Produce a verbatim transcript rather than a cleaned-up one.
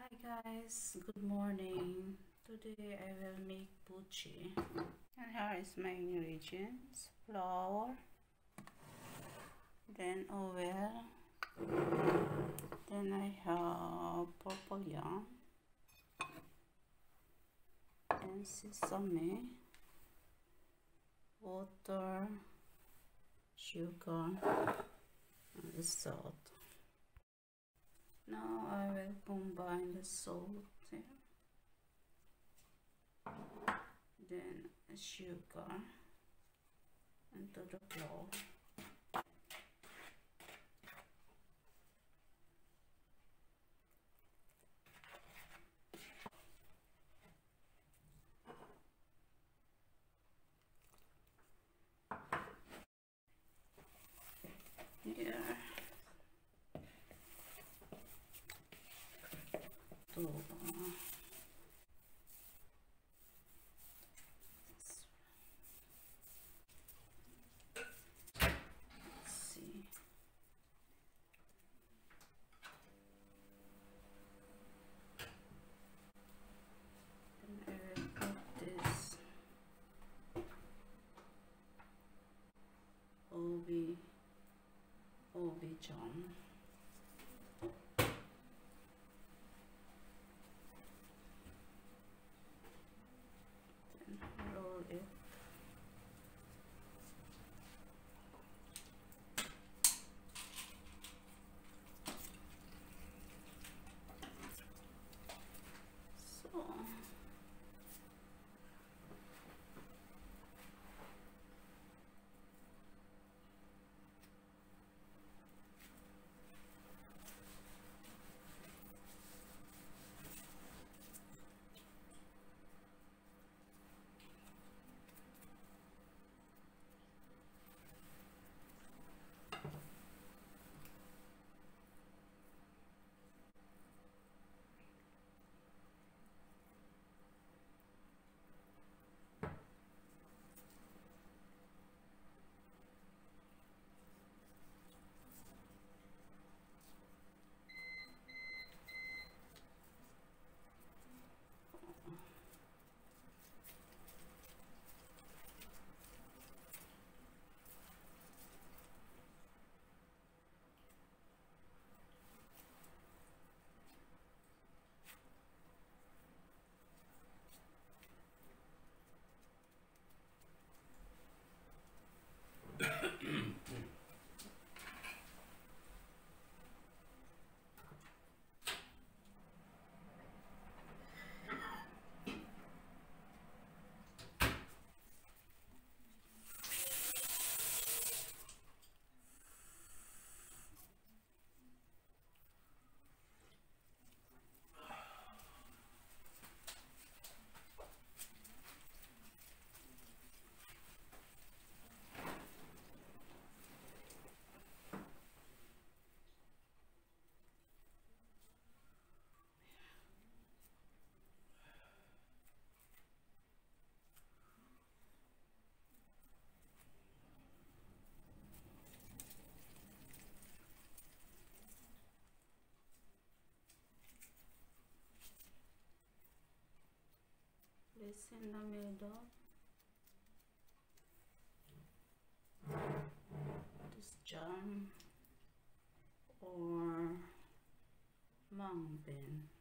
Hi guys, good morning. Today I will make buchi. And here is my ingredients: flour, then oil, then I have purple yam, then sesame, water, sugar, and salt. Now I will combine the salt here, then sugar into the flour. Here. So, uh, let's see. Then I will put this obi obi jam. Roll it. So place in the middle this jam or mung bean.